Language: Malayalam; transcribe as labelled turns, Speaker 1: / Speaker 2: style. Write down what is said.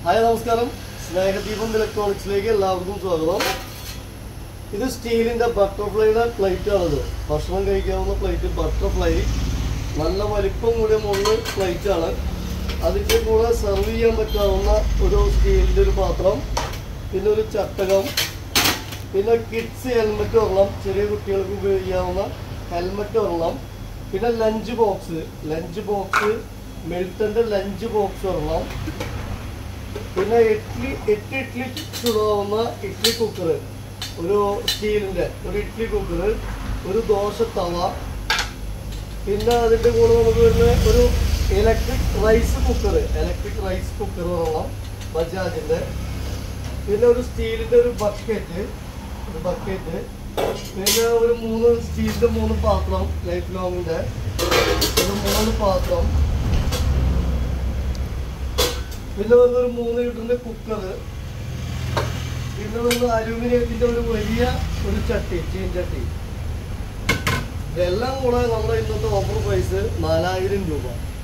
Speaker 1: ഹായ് നമസ്കാരം, സ്നേഹദീപം ഇലക്ട്രോണിക്സിലേക്ക് എല്ലാവർക്കും സ്വാഗതം. ഇത് സ്റ്റീലിൻ്റെ ബട്ടർഫ്ലൈയുടെ പ്ലേറ്റാണിത്. ഭക്ഷണം കഴിക്കാവുന്ന പ്ലേറ്റ് ബട്ടർഫ്ലൈ, നല്ല വലിപ്പം കൂടിയ മുകളിൽ പ്ലേറ്റാണ്. അതിൻ്റെ കൂടെ സെർവ് ചെയ്യാൻ പറ്റാവുന്ന ഒരു സ്റ്റീലിൻ്റെ ഒരു പാത്രം, പിന്നെ ഒരു ചട്ടകം, പിന്നെ കിഡ്സ് ഹെൽമെറ്റ് ഒരെണ്ണം, ചെറിയ കുട്ടികൾക്ക് ഉപയോഗിക്കാവുന്ന ഹെൽമെറ്റ് ഒരെണ്ണം, പിന്നെ ലഞ്ച് ബോക്സ് മിൽട്ടൻ്റെ ലഞ്ച് ബോക്സ് ഒരെണ്ണം, പിന്നെ 8 ഇഡ്ഡലി ചുടാവുന്ന ഇഡ്ഡലി കുക്കർ, ഒരു സ്റ്റീലിൻ്റെ ഒരു ഇഡ്ഡലി കുക്കർ, ഒരു ദോശ തവ, പിന്നെ അതിൻ്റെ കൂടെ നമുക്ക് വരുന്ന ഒരു ഇലക്ട്രിക് റൈസ് കുക്കർ ഒരെണ്ണം ബജാജിൻ്റെ, പിന്നെ ഒരു സ്റ്റീലിൻ്റെ ഒരു ബക്കറ്റ്, പിന്നെ ഒരു 3 സ്റ്റീലിൻ്റെ 3 പാത്രം, ലൈഫ് ലോങ്ങിൻ്റെ ഒരു 3 പാത്രം, പിന്നെ വന്നൊരു 3 ലിറ്ററിൻ്റെ കുക്കർ, പിന്നെ വന്ന് അലൂമിനിയത്തിൻ്റെ ഒരു വലിയ ഒരു ചീൻചട്ടി. ഇതെല്ലാം കൂടെ നമ്മുടെ ഇന്നത്തെ ഓഫർ പ്രൈസ് 4000 രൂപ.